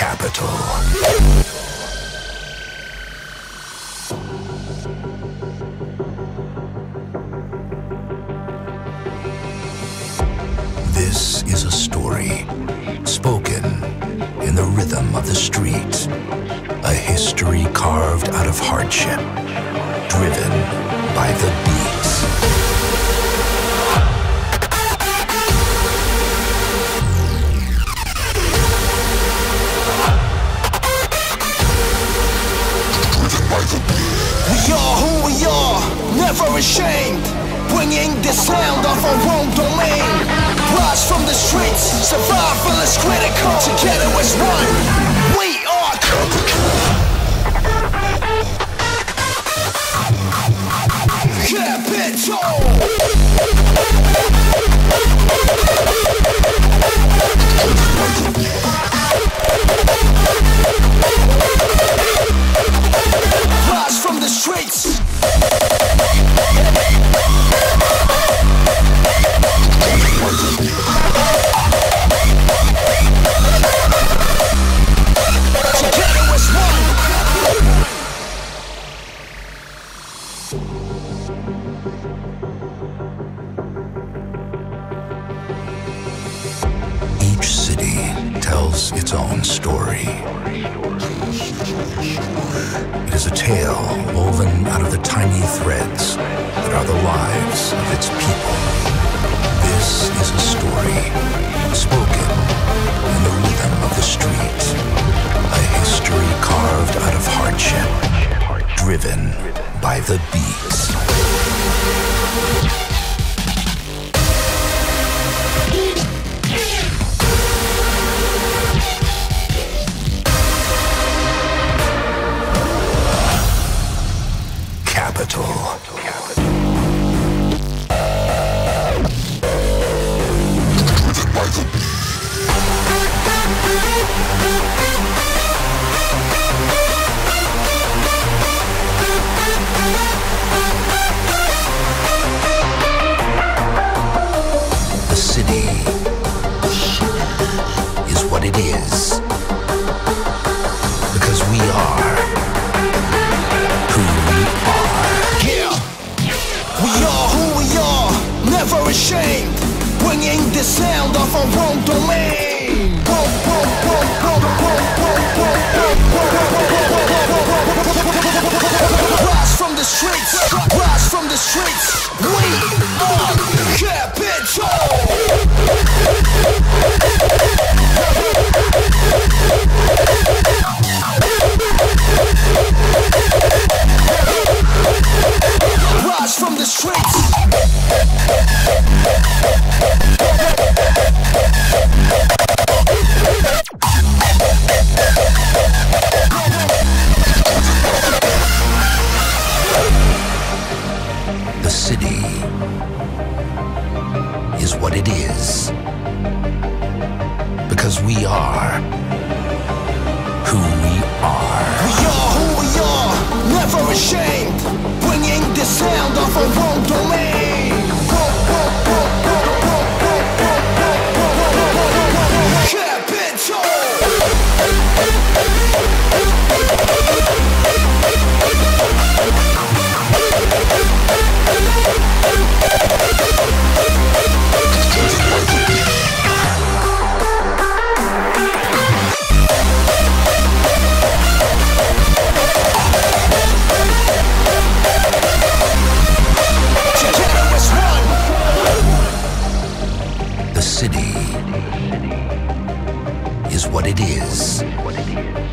Qapital. This is a story spoken in the rhythm of the street, a history carved out of hardship, driven by the beats. We are who we are, never ashamed, bringing the sound of our own domain. Rise from the streets, survival is critical. Together as one, we are Qapital. Rise from the streets. Together as one. Each city tells its own story. It is a tale woven out of the tiny threads that are the lives of its people. This is a story spoken in the rhythm of the street, a history carved out of hardship, driven by the beats. Qapital. The city is what it is because we are who we are. Yeah, we are who we are, never ashamed, bringing the sound of our own domain. Rise from the streets, rise from the streets. We are Qapital. Rise from the streets. The city is what it is because we are who we are. We are who we are, never ashamed, bringing the sound of our own domain. The city is what it is